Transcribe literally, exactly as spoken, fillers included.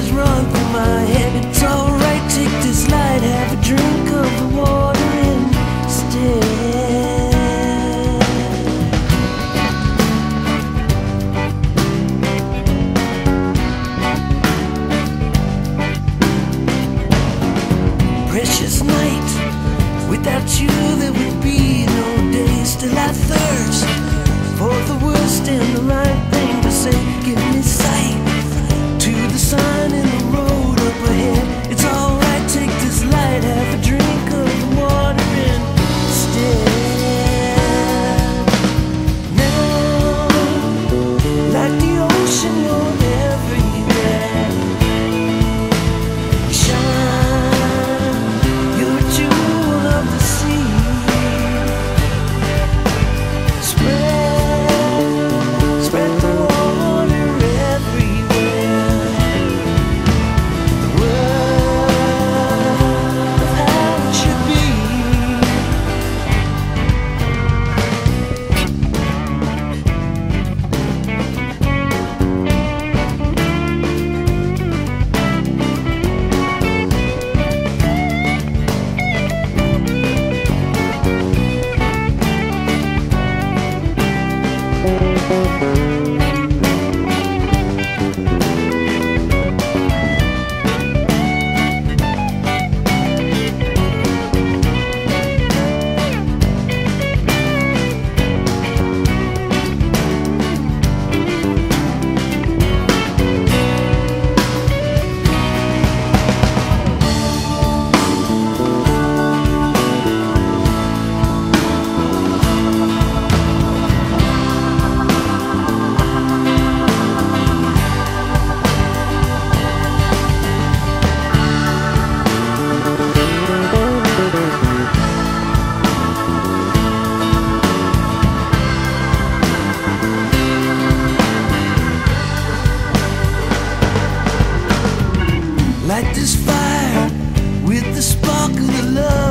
ideas run through my head. It's alright, take this light, have a drink of the water instead. Precious night, without you there would be no day. Still I thirst for the worst and the right thing to say. Give me sight to the sign in the road up ahead. It's alright, take this light, have a drink of the water instead. Now, like the ocean, you're everywhere. Shine, you're a jewel of the sea. Spread, spread the water everywhere. The world of how it should be. Light this fire with the spark of the love.